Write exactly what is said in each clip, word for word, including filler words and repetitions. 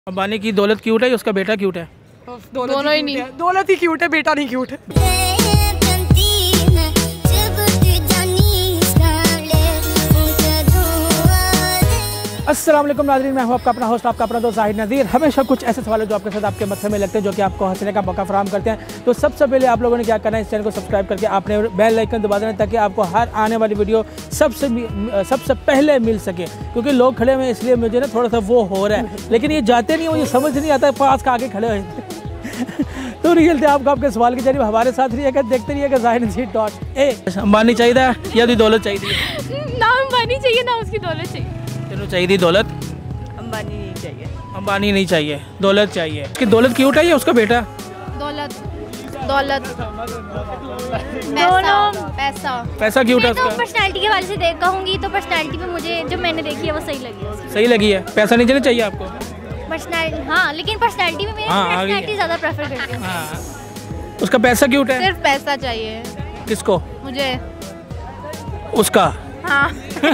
अंबानी की दौलत क्यूट है या उसका बेटा क्यूट है? दोनों, दोनों ही नहीं। दौलत ही क्यूट है, बेटा नहीं क्यूट है। अस्सलाम वालेकुम नाज़रीन, मैं हूं आपका अपना होस्ट, आपका अपना दोस्त जाहिद नज़ीर। हमेशा कुछ ऐसे सवाल जो आपके साथ आपके मत्थे में लगते हैं, जो कि आपको हंसने का मौका फराहम करते हैं। तो सबसे पहले आप लोगों ने क्या करना है, इस चैनल को सब्सक्राइब करके आपने बेल आइकन दबा देना, ताकि आपको हर आने वाली वीडियो सबसे सबसे पहले मिल सके। क्योंकि लोग खड़े हुए इसलिए मुझे ना थोड़ा सा वो हो रहा है, लेकिन ये जाते नहीं, मुझे समझ नहीं आता पास का आगे खड़े हुए। तो नहीं चलते आपको आपके सवाल के जरिए हमारे साथ रहिएगा, देखते रहिएगा जाहिद नज़ीर डॉट ए। अंबानी चाहिए या दी दौलत चाहिए? ना अंबानी चाहिए ना उसकी दौलत चाहिए। तेनों चाहिए दौलत? अंबानी नहीं चाहिए। अंबानी नहीं चाहिए, दौलत चाहिए। कि दौलत क्यूट है या उसका बेटा? दौलत दौलत दोनों। पैसा पैसा क्यूट है मैं तो उसका? पर्सनैलिटी के बारे से देख कहूँगी तो पर्सनैलिटी पे मुझे जो मैंने देखी है वो सही लगी है। सही लगी है। पैसा नहीं चाहिए चाहिए आपको? पर्सनैलिटी हाँ, लेकिन पर्सनैलिटी में मेरी हाँ, आ गई है। पर्सनैलिटी ज़्यादा प्रेफर करती हूँ। हाँ। उसका पैसा क्यूट है? सिर्फ पैसा चाहिए किसको? मुझे। उसका? हाँ।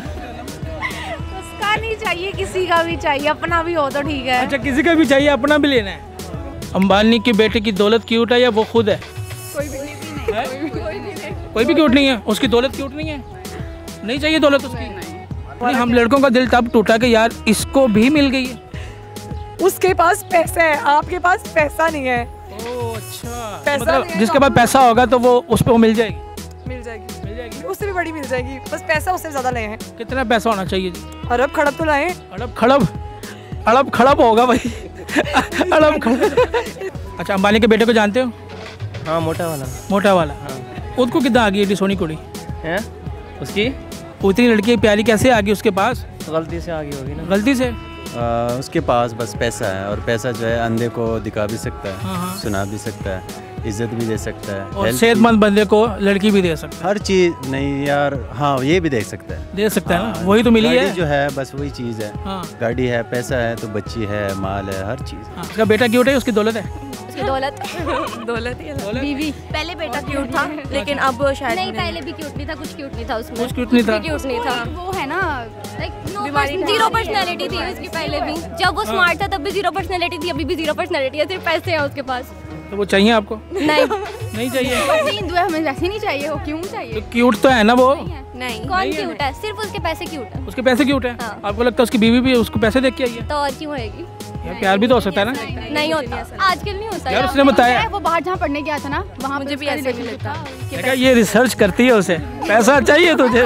उसका नहीं चाहिए, किसी का भी चाहिए, अपना भी हो तो ठीक है। अच्छा, किसी का भी चाहिए, अपना भी लेना है। अंबानी के बेटे की दौलत क्यूट है या वो खुद है? कोई भी नहीं, है? कोई भी कोई भी नहीं। कोई भी क्यूट नहीं है? उसकी दौलत क्यूट नहीं है? नहीं चाहिए दौलत उसकी? नहीं। हम लड़कों का दिल तब टूटा कि यार इसको भी मिल गई है। उसके पास पैसा है, आपके पास पैसा नहीं है। ओह अच्छा, पैसा मतलब नहीं है जिसके तो पास पैसा होगा तो वो उस पर वो मिल जाएगी। मिल जाएगी, मिल जाएगी। उससे भी बड़ी मिल जाएगी, बस पैसा उससे ज्यादा ले हैं। कितना पैसा होना चाहिए जी? अरब खड़ब तो लाए। अड़ब खड़ब? अड़ब खड़ब होगा भाई। अड़ब खड़ब। अच्छा, अंबानी के बेटे को जानते हो? हाँ, मोटा वाला। मोटा वाला? हाँ। उसको कितना आ गई एडी सोनी कुड़ी है? उसकी उतनी लड़की प्यारी कैसे आ गई उसके पास? गलती से आ गई होगी ना। गलती से? आ, उसके पास बस पैसा है, और पैसा जो है अंधे को दिखा भी सकता है, हाँ हाँ। सुना भी सकता है, इज्जत भी दे सकता है, और हेल्प सेहतमंद बंदे को लड़की भी दे सकता भी- हर चीज़ नहीं यार। हाँ, ये भी दे सकता है, है, दे सकता है हाँ, ना, वही तो मिली गाड़ी है। जो है बस वही चीज़ है। हाँ गाड़ी है, पैसा है तो बच्ची है, माल है, हर चीज़। हाँ। उसका बेटा क्यूट है, उसकी दौलत है? उसकी दौलत दौलत ही दौलत? बीवी। पहले बेटा क्यूट था, लेकिन अब शायद नहीं, पहले भी क्यूट नहीं था, कुछ क्यूट नहीं था उसमें। कुछ क्यूट नहीं था? क्यूट नहीं था। वो है ना, लाइक बीमारी था। जीरो पर्सनैलिटी थी उसकी पहले भी। जब वो स्मार्ट था तब भी जीरो पर्सनैलिटी थी, अभी भी जीरो पर्सनैलिटी है, सिर्फ पैसे हैं उसके पास। तो वो चाहिए आपको? नहीं नहीं चाहिए? हिंदू है, हमें वैसे नहीं चाहिए। वो क्यों चाहिए? तो क्यूट तो है ना वो? नहीं। कौन क्यूट है? सिर्फ उसके पैसे क्यूट है। उसके पैसे क्यूट है? हाँ। आपको लगता है उसकी बीवी भी उसको पैसे देख के आई है? तो और क्यों होएगी? यार प्यार भी तो हो सकता है ना? नहीं होता, आजकल नहीं होता। यार उसने बताया। वो बाहर जहाँ पढ़ने गया था ना, वहाँ मुझे भी ऐसे ही लगता। देखा, ये रिसर्च करती है उसे। पैसा चाहिए तुझे?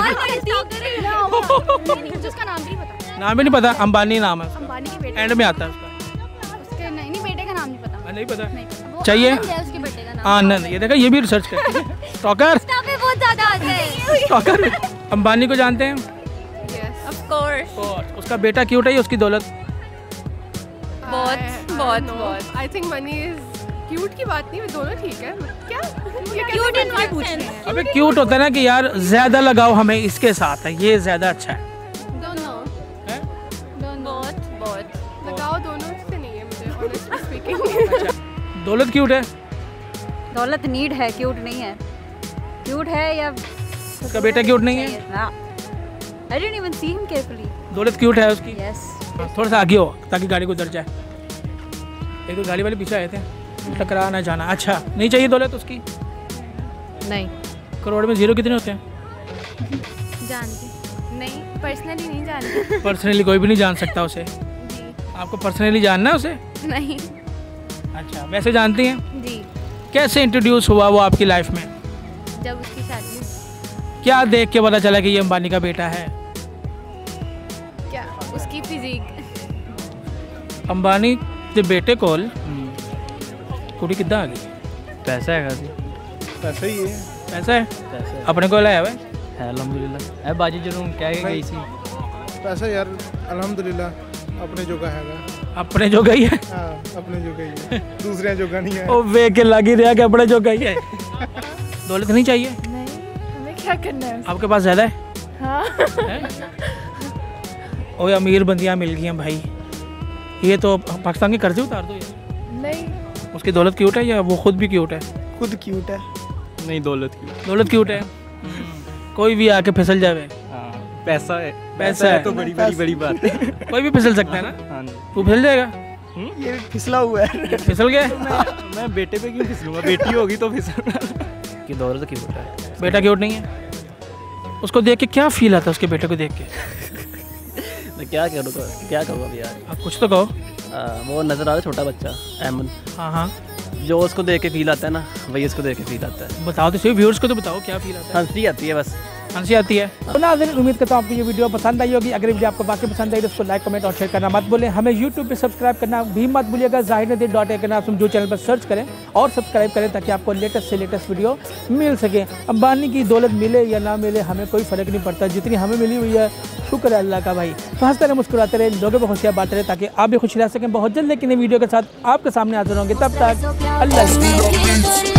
उसका नाम भी पता, नाम ही नहीं पता? अंबानी नाम है उसका, अंबानी के बेटे। एंड में आता है उसका। उसके नहीं नहीं बेटे का नाम नहीं पता। हाँ, नहीं पता? नहीं पता। वो चाहिए? आनंद है उसके बेटे का नाम। आनंद। ये देखा, ये भी रिसर्च करती है। स्टॉकर? इंस्टा पे बहुत ज्यादा आते हैं। स्टॉकर। अंबानी को जानते हैं? Of course. और उसका बेटा क्यूट है या उसकी दौलत? बहुत बहुत बहुत। I think money is cute की बात नहीं, दोनों ठीक है। क्या क्यूट इन व्हाट सेंस? अबे क्यूट होता है ना कि यार ज्यादा लगाओ हमें इसके साथ है, ये ज्यादा अच्छा है। दोनों हैं? बहुत बहुत। लगाओ, दोनों से नहीं है मुझे ऑनेस्टली स्पीकिंग। दौलत क्यूट है? दौलत नीड है, क्यूट नहीं है। क्यूट है या उसका बेटा क्यूट नहीं है? I didn't even see him carefully. दौलत क्यूट है उसकी? यस। थोड़ा सा आगे हो ताकि गाड़ी को उधर जाए। एक तो गाड़ी वाले पीछे आए थे, टकरा ना जाना। अच्छा, नहीं चाहिए दौलत उसकी? नहीं करोड़ में जीरो कितने होते हैं? जानती नहीं, पर्सनली नहीं जानती। पर्सनली कोई भी नहीं जान सकता उसे। आपको पर्सनली जानना है उसे? नहीं। अच्छा, वैसे जानती हैं? जी। कैसे इंट्रोड्यूस हुआ वो आपकी लाइफ में? जब उसकी शादी हुई। क्या देख के पता चला कि ये अंबानी का बेटा है? क्या उसकी फिजिक। अंबानी के बेटे कोल कुड़ी कितना आ गई? पैसा है खासी। पैसा ही है। पैसा है? पैसा है, अपने को लाया हुआ है? है अल्हम्दुलिल्लाह। ए बाजी जरूर कह के गई सी। पैसा यार अल्हम्दुलिल्लाह अपने जोगा हैगा। अपने जो गई है? हाँ, अपने जोगा ही है, दूसरे जोगा नहीं है। ओ वे के लगी रहा कि अपने जो गई है। दौलत नहीं चाहिए? नहीं, हमें क्या करना है? आपके पास ज्यादा है? हाँ। हैं? ओए अमीर बंदियां मिल गई हैं भाई, ये तो पाकिस्तान के कर्जे उतार दो यार। नहीं, उसकी दौलत क्यूट है या वो खुद भी क्यूट है? खुद क्यूट है। नहीं, दौलत की। दौलत क्यूट है? कोई भी आके फिसल जावे। पैसा है, पैसा है तो बड़ी बड़ी बड़ी बात है। कोई भी फिसल सकता है ना? हाँ जी। तू फिसल जाएगा? ये फिसला हुआ है। फिसल गए? मैं, मैं बेटे पे क्यों फिसलूंगा, बेटी होगी तो फिसल कि दौलत क्यों होता है। बेटा क्यूट नहीं है? उसको देख के क्या फील आता है, उसके बेटे को देख के? मैं क्या करूँगा, क्या करूँगा अभी यार। आप कुछ तो कहो। आ, वो नज़र आ रहा है छोटा बच्चा अहमद, हाँ हाँ, जो उसको देख के फील आता है ना, वही उसको देख के फील आता है। बताओ तो सही, व्यूअर्स को तो बताओ क्या फील आता है। हंसी आती है बस, हंसी आती है। तो नाज़रीन, उम्मीद करता हूँ आपको ये वीडियो पसंद आई होगी। अगर वीडियो आपको बाकी पसंद आई तो उसको लाइक कमेंट और शेयर करना मत भूलें। हमें यूट्यूब पे सब्सक्राइब करना भी मत भूलिएगा। ज़ाहिर नदीर डॉट ए के नाम से जो चैनल पर सर्च करें और सब्सक्राइब करें ताकि आपको लेटेस्ट से लेटेस्ट वीडियो मिल सके। अंबानी की दौलत मिले या ना मिले हमें कोई फ़र्क नहीं पड़ता, जितनी हमें मिली हुई है शुक्र है अल्लाह का भाई। तो हंसते रहे, मुस्कुराते रहे, लोगों को खुशियाँ बांटते रहे ताकि आप भी खुश रह सकें। बहुत जल्द लेकिन वीडियो के साथ आपके सामने हाजिर होंगे, तब तक अल्लाह हाफ़िज़।